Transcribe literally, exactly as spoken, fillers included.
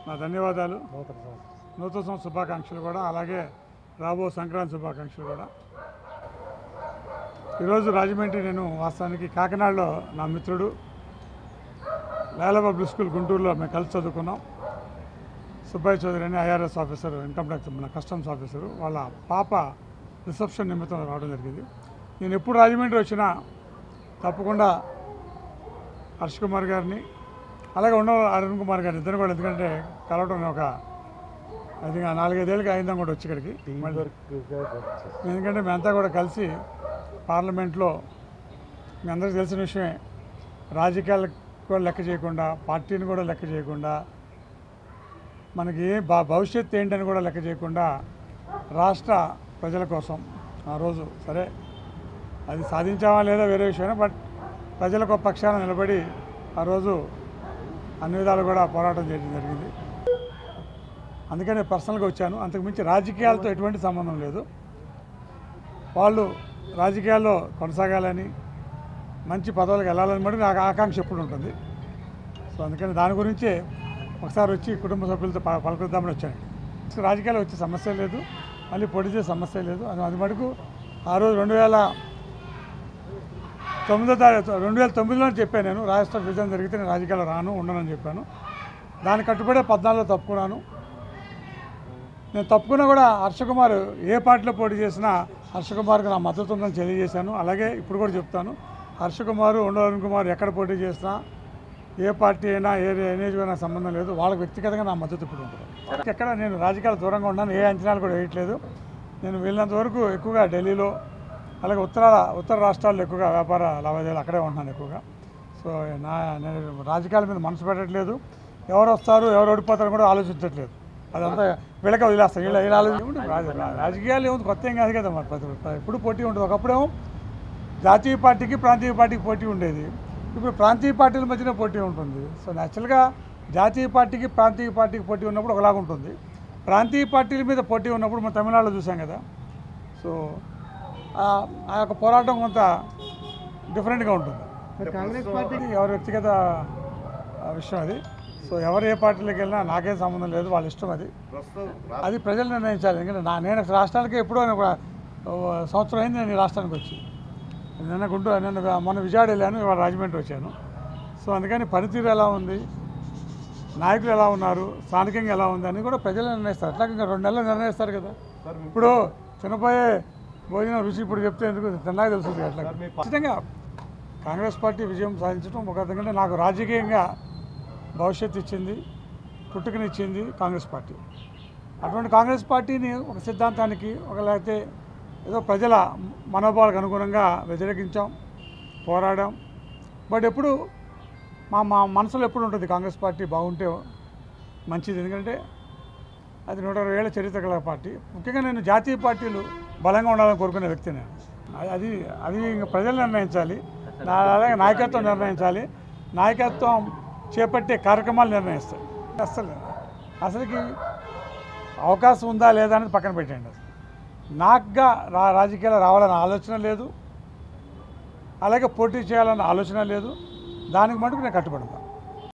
నా ధన్యవాదాలు. నూతన సంవత్సర శుభాకాంక్షలు కూడా, అలాగే రాబో సంక్రాంతి శుభాకాంక్షలు కూడా. ఈరోజు రాజమండ్రి నేను వాస్తవానికి కాకినాడలో నా మిత్రుడు లాలా పబ్లిక్ స్కూల్ గుంటూరులో మేము కలిసి చదువుకున్నాం. సుబ్బయ్య చౌదరి అని ఐఆర్ఎస్ ఆఫీసర్, ఇన్కమ్ ట్యాక్స్ మన కస్టమ్స్ ఆఫీసరు, వాళ్ళ పాప రిసెప్షన్ నిమిత్తం రావడం జరిగింది. నేను ఎప్పుడు రాజమండ్రి వచ్చినా తప్పకుండా హర్ష్ కుమార్ గారిని అలాగే ఉండ అరుణ్ కుమార్ గారిని ఇద్దరు కూడా, ఎందుకంటే కలవటం ఒక అది నాలుగైదేళ్ళకి అయిందాం కూడా వచ్చి ఇక్కడికి. ఎందుకంటే మేమంతా కూడా కలిసి పార్లమెంట్లో మీ అందరికీ తెలిసిన విషయమే, రాజకీయాలకు కూడా లెక్క చేయకుండా, పార్టీని కూడా లెక్క చేయకుండా, మనకి భవిష్యత్తు ఏంటని కూడా లెక్క చేయకుండా రాష్ట్ర ప్రజల కోసం ఆ రోజు సరే అది సాధించామా లేదా వేరే విషయమే, బట్ ప్రజలకు పక్షాన నిలబడి ఆ రోజు అన్ని విధాలు కూడా పోరాటం చేయడం జరిగింది. అందుకనే పర్సనల్గా వచ్చాను. అంతకుమించి రాజకీయాలతో ఎటువంటి సంబంధం లేదు. వాళ్ళు రాజకీయాల్లో కొనసాగాలని, మంచి పదవులకు వెళ్ళాలని మటుకు నాకు ఆకాంక్ష ఎప్పుడు ఉంటుంది. సో అందుకని దాని గురించే ఒకసారి వచ్చి కుటుంబ సభ్యులతో పలకరిద్దామని వచ్చాను. రాజకీయాలు వచ్చే సమస్య లేదు, మళ్ళీ పొడి చేసే సమస్య లేదు. అది అది మటుకు ఆ రోజు రెండు వేల తొమ్మిదో తారీఖు రెండు వేల తొమ్మిదిలో చెప్పాను, నేను రాష్ట్ర విభజన జరిగితే నేను రాజకీయాలు రాను ఉండనని చెప్పాను. దాన్ని కట్టుబడే పద్నాలుగులో తప్పుకున్నాను. నేను తప్పుకున్నా కూడా హర్షకుమార్ ఏ పార్టీలో పోటీ చేసినా హర్షకుమార్కి నా మద్దతు ఉందని తెలియజేశాను. అలాగే ఇప్పుడు కూడా చెప్తాను, హర్షకుమార్ ఉండ అరుణ్ కుమార్ ఎక్కడ పోటీ చేసినా, ఏ పార్టీ అయినా, ఏ నియోజకవర్గం సంబంధం లేదు, వాళ్ళకి వ్యక్తిగతంగా నా మద్దతు ఇప్పుడు ఉంటుంది. ఎక్కడ నేను రాజకీయాలు దూరంగా ఉన్నాను, ఏ అంచనాలు కూడా వేయట్లేదు. నేను వెళ్ళినంత వరకు ఎక్కువగా ఢిల్లీలో, అలాగే ఉత్తర ఉత్తర రాష్ట్రాల్లో ఎక్కువగా వ్యాపార లావాదేవీలు అక్కడే ఉంటున్నాను ఎక్కువగా. సో నా నేను రాజకీయాల మీద మనసు పెట్టట్లేదు. ఎవరు వస్తారు, ఎవరు ఓడిపోతారో కూడా ఆలోచించట్లేదు. అదంతా వీళ్ళకే వదిలేస్తాను. వీళ్ళ వీళ్ళ ఆలోచన రాజకీయాలు ఏముంది, కొత్త ఏం కాదు కదా. మరి ప్రతి ఎప్పుడు పోటీ ఉంటుంది. ఒకప్పుడేమో జాతీయ పార్టీకి ప్రాంతీయ పార్టీకి పోటీ ఉండేది, ఇప్పుడు ప్రాంతీయ పార్టీల మధ్యనే పోటీ ఉంటుంది. సో న్యాచురల్గా జాతీయ పార్టీకి ప్రాంతీయ పార్టీకి పోటీ ఉన్నప్పుడు ఒకలాగా ఉంటుంది. ప్రాంతీయ పార్టీల మీద పోటీ ఉన్నప్పుడు మనం తమిళనాడులో చూసాం కదా. సో ఆ యొక్క పోరాటం కొంత డిఫరెంట్గా ఉంటుంది. కాంగ్రెస్ పార్టీకి ఎవరి వ్యక్తిగత విషయం అది. సో ఎవరు ఏ పార్టీలోకి వెళ్ళినా నాకేం సంబంధం లేదు, వాళ్ళ ఇష్టం. అది అది ప్రజలు నిర్ణయించాలి. ఎందుకంటే నా నేను రాష్ట్రానికి ఎప్పుడో ఒక సంవత్సరం అయింది నేను ఈ రాష్ట్రానికి వచ్చి. నిన్న గుంటూరు నిన్న మొన్న విజయవాడ వెళ్ళాను, ఇవాళ రాజమండ్రి వచ్చాను. సో అందుకని పనితీరు ఎలా ఉంది, నాయకులు ఎలా ఉన్నారు, స్థానికంగా ఎలా ఉంది అని కూడా ప్రజలు నిర్ణయిస్తారు. అట్లాగే ఇంకా రెండు నెలలు నిర్ణయిస్తారు కదా. ఇప్పుడు తినపోయే భోజనం రుచి ఇప్పుడు చెప్తే ఎందుకు తిన్నాక తెలుస్తుంది. అట్లా ఖచ్చితంగా కాంగ్రెస్ పార్టీ విజయం సాధించడం ఒక, ఎందుకంటే నాకు రాజకీయంగా భవిష్యత్తు ఇచ్చింది, పుట్టుకనిచ్చింది కాంగ్రెస్ పార్టీ. అటువంటి కాంగ్రెస్ పార్టీని ఒక సిద్ధాంతానికి, ఒక లేకపోతే ఏదో ప్రజల మనోభావాలకు అనుగుణంగా వ్యతిరేకించాం, పోరాడాం. బట్ ఎప్పుడు మా మా మనసులో ఎప్పుడు ఉంటుంది కాంగ్రెస్ పార్టీ బాగుంటే మంచిది. ఎందుకంటే అది నూట ఇరవై ఏళ్ళ చరిత్ర గల పార్టీ. ముఖ్యంగా నేను జాతీయ పార్టీలు బలంగా ఉండాలని కోరుకునే వ్యక్తి నేను. అది అది ఇంకా ప్రజలు నిర్ణయించాలి, అలాగే నాయకత్వం నిర్ణయించాలి. నాయకత్వం చేపట్టే కార్యక్రమాలు నిర్ణయిస్తాయి. అసలు అసలుకి అవకాశం ఉందా లేదా అనేది పక్కన పెట్టండి. అసలు నాకుగా రా రాజకీయాలు రావాలన్న ఆలోచన లేదు, అలాగే పోటీ చేయాలన్న ఆలోచన లేదు. దానికి మటుకు నేను కట్టుబడతాను.